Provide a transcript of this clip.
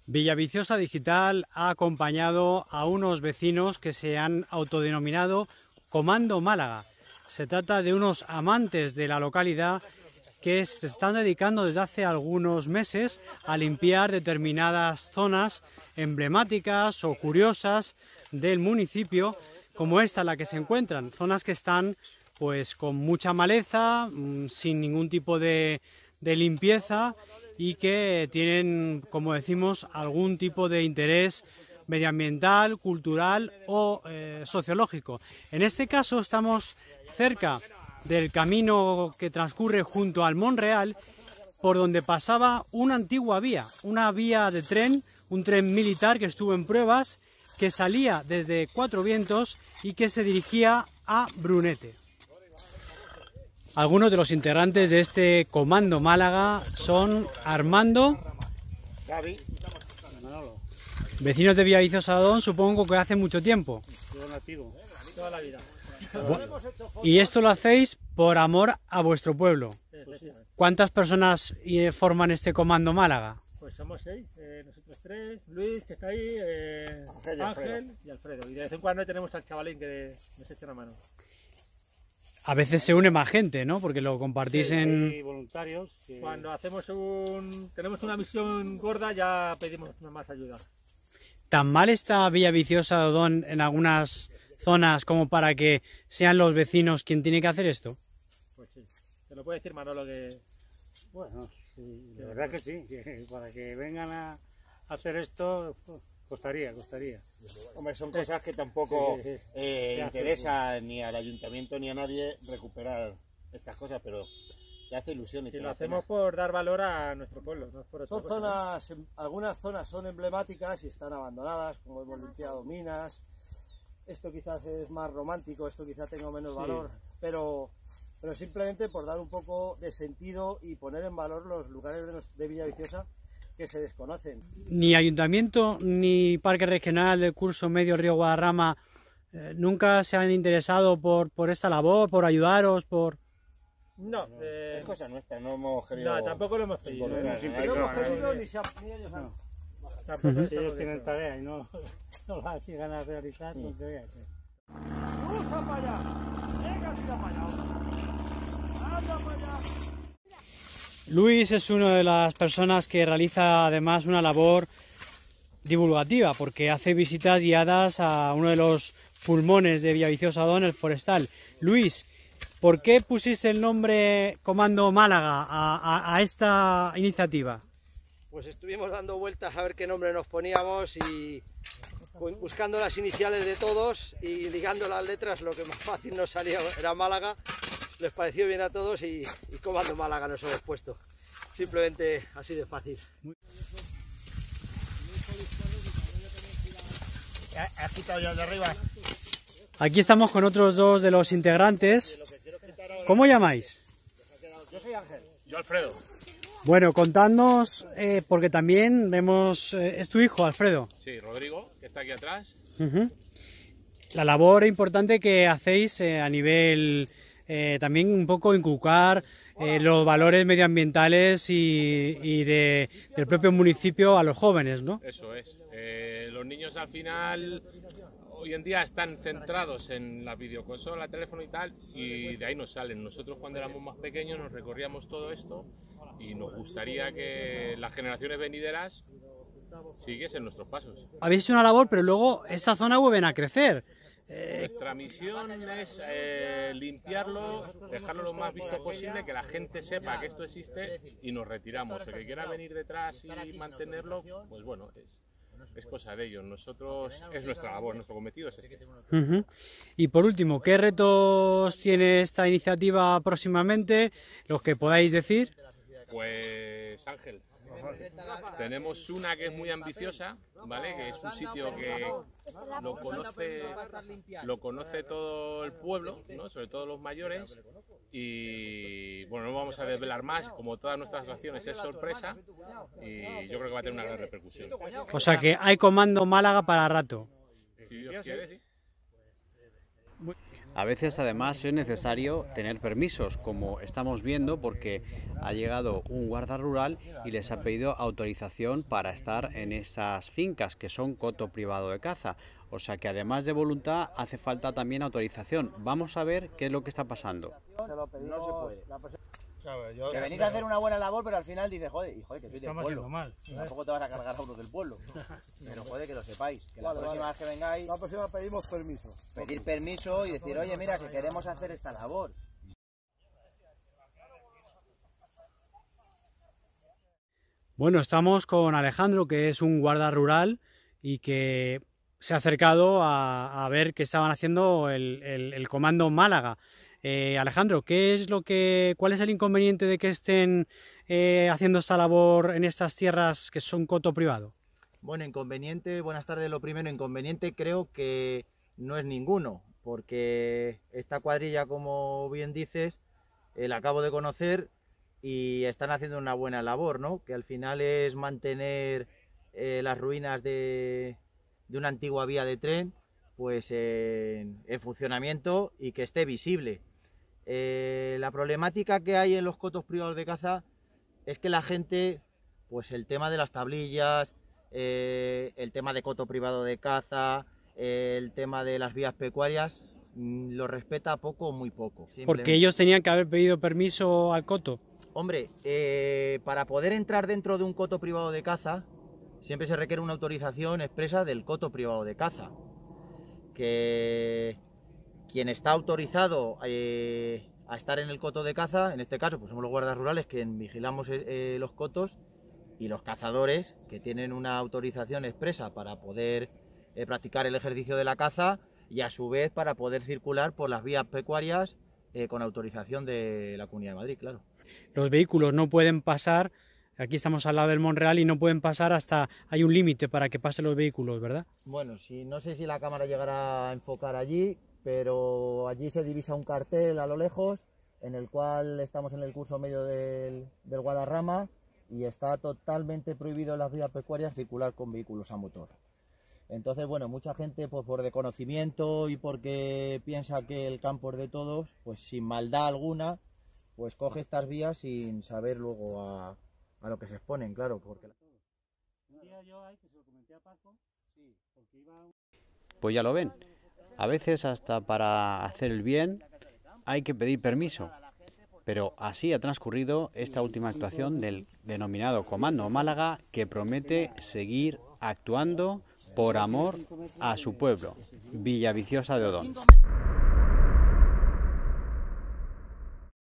Villaviciosa Digital ha acompañado a unos vecinos que se han autodenominado Comando Málaga. Se trata de unos amantes de la localidad que se están dedicando desde hace algunos meses a limpiar determinadas zonas emblemáticas o curiosas del municipio, como esta en la que se encuentran, zonas que están pues con mucha maleza, sin ningún tipo de limpieza y que tienen, como decimos, algún tipo de interés medioambiental, cultural o sociológico. En este caso estamos cerca del camino que transcurre junto al Monreal, por donde pasaba una antigua vía, una vía de tren, un tren militar que estuvo en pruebas, que salía desde Cuatro Vientos y que se dirigía a Brunete. Algunos de los integrantes de este Comando Málaga son Armando, Gaby, Manolo. Vecinos de Villaviciosa Adón, supongo que hace mucho tiempo. Yo nativo, toda la vida. Y esto lo hacéis por amor a vuestro pueblo. ¿Cuántas personas forman este Comando Málaga? Pues somos 6, nosotros 3, Luis, que está ahí, Ángel y Alfredo. Y de vez en cuando tenemos al chavalín que nos echa una mano. A veces se une más gente, ¿no? Porque lo compartís en... Hay voluntarios. Cuando tenemos una misión gorda ya pedimos más ayuda. ¿Tan mal está Villaviciosa de Odón en algunas zonas como para que sean los vecinos quien tiene que hacer esto? Pues sí, te lo puede decir Manolo que... Bueno, sí, de verdad que sí, que para que vengan a hacer esto costaría. Hombre, son cosas que tampoco interesa ni al ayuntamiento ni a nadie recuperar estas cosas, pero te hace ilusión. Y lo hacemos por dar valor a nuestro pueblo, no es por otra Son cosa. zonas, algunas zonas son emblemáticas y están abandonadas, como hemos limpiado minas. Esto quizás es más romántico, esto quizás tenga menos valor, pero simplemente por dar un poco de sentido y poner en valor los lugares de Villaviciosa que se desconocen. Ni ayuntamiento ni parque regional del curso medio Río Guadarrama nunca se han interesado por esta labor, por ayudaros, por... No, es cosa nuestra, no hemos querido... No, tampoco lo hemos pedido. No hemos pedido ni ellos han... Tampoco Si ellos tienen tarea y no las llegan a realizar, pues debería ser. ¡Usa para allá! ¡Venga, tira para allá! ¡Anda para allá! Luis es una de las personas que realiza además una labor divulgativa porque hace visitas guiadas a uno de los pulmones de Villaviciosa Adón, el forestal. Luis, ¿por qué pusiste el nombre Comando Málaga a esta iniciativa? Pues estuvimos dando vueltas a ver qué nombre nos poníamos y buscando las iniciales de todos y ligando las letras, lo que más fácil nos salía era Málaga. Les pareció bien a todos y Comando Málaga nos hemos puesto. Simplemente así de fácil. ¿Has quitado ya de arriba? Aquí estamos con otros dos de los integrantes. ¿Cómo llamáis? Yo soy Ángel. Yo Alfredo. Bueno, contadnos, porque también vemos... es tu hijo, Alfredo. Sí, Rodrigo, que está aquí atrás. La labor importante que hacéis a nivel... también un poco inculcar los valores medioambientales y del propio municipio a los jóvenes, ¿no? Eso es. Los niños al final hoy en día están centrados en la videoconsola, el teléfono y tal, y de ahí nos salen. Nosotros cuando éramos más pequeños nos recorríamos todo esto y nos gustaría que las generaciones venideras siguiesen nuestros pasos. Habéis hecho una labor, pero luego esta zona vuelven a crecer. Nuestra misión es limpiarlo, dejarlo lo más visto posible, que la gente sepa que esto existe y nos retiramos. El que quiera venir detrás y mantenerlo, pues bueno, es cosa de ellos. Nosotros, es nuestra labor, nuestro cometido es este. Y por último, ¿qué retos tiene esta iniciativa próximamente? Los que podáis decir. Pues Ángel, tenemos una que es muy ambiciosa, ¿vale? Que es un sitio que lo conoce todo el pueblo, ¿no? Sobre todo los mayores, y bueno, no vamos a desvelar más, como todas nuestras acciones es sorpresa, y yo creo que va a tener una gran repercusión. O sea que hay Comando Málaga para rato. Si Dios quiere, sí. A veces además es necesario tener permisos, como estamos viendo, porque ha llegado un guarda rural y les ha pedido autorización para estar en esas fincas que son coto privado de caza. O sea que además de voluntad hace falta también autorización. Vamos a ver qué es lo que está pasando. No se puede. Que venís a hacer una buena labor, pero al final dices, joder, que soy del pueblo. Tampoco te vas a cargar a uno del pueblo. Pero joder, que lo sepáis. Que la próxima vez que vengáis, La próxima pedimos permiso. pedir permiso y decir, oye, mira, que queremos hacer esta labor. Bueno, estamos con Alejandro, que es un guarda rural y que se ha acercado a ver qué estaban haciendo el Comando Málaga. Alejandro, ¿cuál es el inconveniente de que estén haciendo esta labor en estas tierras que son coto privado? Bueno, inconveniente, buenas tardes. Lo primero, inconveniente creo que no es ninguno, porque esta cuadrilla, como bien dices, la acabo de conocer y están haciendo una buena labor, ¿no? Que al final es mantener las ruinas de una antigua vía de tren pues en funcionamiento y que esté visible. La problemática que hay en los cotos privados de caza es que la gente, pues el tema de las tablillas, el tema de coto privado de caza, el tema de las vías pecuarias, lo respeta poco o muy poco. Porque ellos tenían que haber pedido permiso al coto. Hombre, para poder entrar dentro de un coto privado de caza, siempre se requiere una autorización expresa del coto privado de caza. Que quien está autorizado a estar en el coto de caza, en este caso pues somos los guardas rurales que vigilamos los cotos, y los cazadores que tienen una autorización expresa para poder practicar el ejercicio de la caza y a su vez para poder circular por las vías pecuarias con autorización de la Comunidad de Madrid, claro. Los vehículos no pueden pasar, aquí estamos al lado del Monreal y no pueden pasar hasta, hay un límite para que pasen los vehículos, ¿verdad? Bueno, no sé si la cámara llegará a enfocar allí, pero allí se divisa un cartel a lo lejos en el cual estamos en el curso medio del Guadarrama y está totalmente prohibido en las vías pecuarias circular con vehículos a motor. Entonces, bueno, mucha gente pues por desconocimiento y porque piensa que el campo es de todos, pues sin maldad alguna, pues coge estas vías sin saber luego a lo que se exponen, claro. Porque... Pues ya lo ven, a veces hasta para hacer el bien hay que pedir permiso. Pero así ha transcurrido esta última actuación del denominado Comando Málaga, que promete seguir actuando por amor a su pueblo, Villaviciosa de Odón.